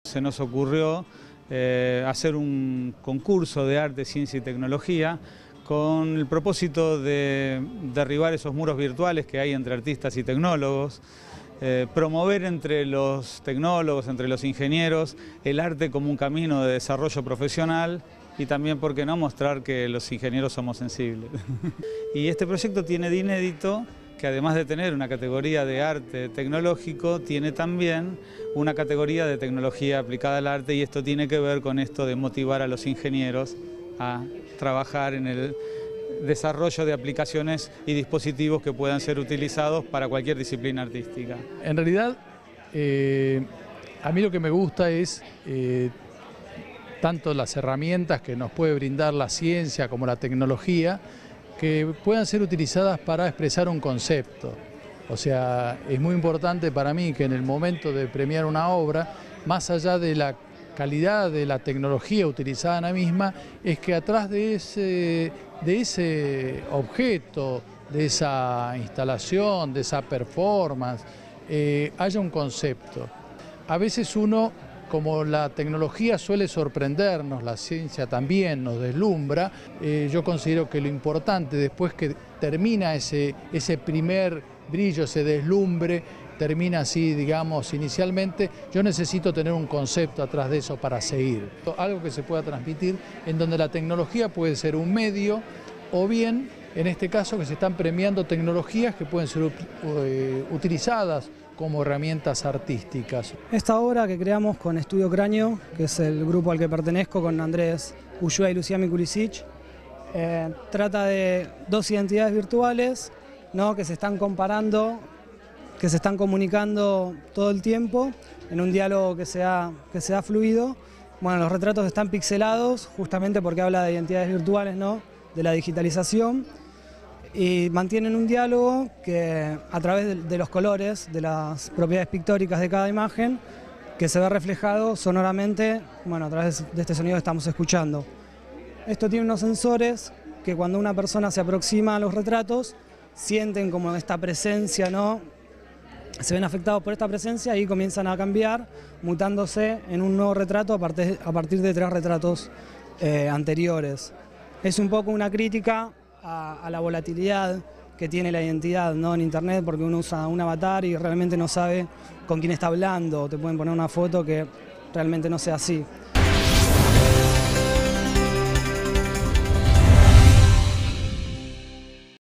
Se nos ocurrió hacer un concurso de arte, ciencia y tecnología con el propósito de derribar esos muros virtuales que hay entre artistas y tecnólogos, promover entre los tecnólogos, entre los ingenieros, el arte como un camino de desarrollo profesional y también, ¿por qué no?, mostrar que los ingenieros somos sensibles. Y este proyecto tiene de inédito que además de tener una categoría de arte tecnológico, tiene también una categoría de tecnología aplicada al arte, y esto tiene que ver con esto de motivar a los ingenieros a trabajar en el desarrollo de aplicaciones y dispositivos que puedan ser utilizados para cualquier disciplina artística. En realidad, a mí lo que me gusta es tanto las herramientas que nos puede brindar la ciencia como la tecnología, que puedan ser utilizadas para expresar un concepto. O sea, es muy importante para mí que en el momento de premiar una obra, más allá de la calidad de la tecnología utilizada en la misma, es que atrás de ese objeto, de esa instalación, de esa performance, haya un concepto. A veces uno, como la tecnología suele sorprendernos, la ciencia también nos deslumbra, yo considero que lo importante, después que termina ese primer brillo, ese deslumbre, termina así, digamos, inicialmente, yo necesito tener un concepto atrás de eso para seguir. Algo que se pueda transmitir, en donde la tecnología puede ser un medio, o bien, en este caso, que se están premiando tecnologías que pueden ser utilizadas como herramientas artísticas. Esta obra que creamos con Estudio Cráneo, que es el grupo al que pertenezco, con Andrés Ulloa y Lucía Mikulisic, trata de dos identidades virtuales, ¿no?, que se están comparando, que se están comunicando todo el tiempo en un diálogo que sea fluido. Bueno, los retratos están pixelados justamente porque habla de identidades virtuales, ¿no?, de la digitalización, y mantienen un diálogo que a través de los colores, de las propiedades pictóricas de cada imagen, que se ve reflejado sonoramente, bueno, a través de este sonido que estamos escuchando. Esto tiene unos sensores que cuando una persona se aproxima a los retratos, sienten como esta presencia, ¿no?, se ven afectados por esta presencia y comienzan a cambiar, mutándose en un nuevo retrato a partir de 3 retratos anteriores. Es un poco una crítica a la volatilidad que tiene la identidad, ¿no?, en Internet, porque uno usa un avatar y realmente no sabe con quién está hablando, o te pueden poner una foto que realmente no sea así.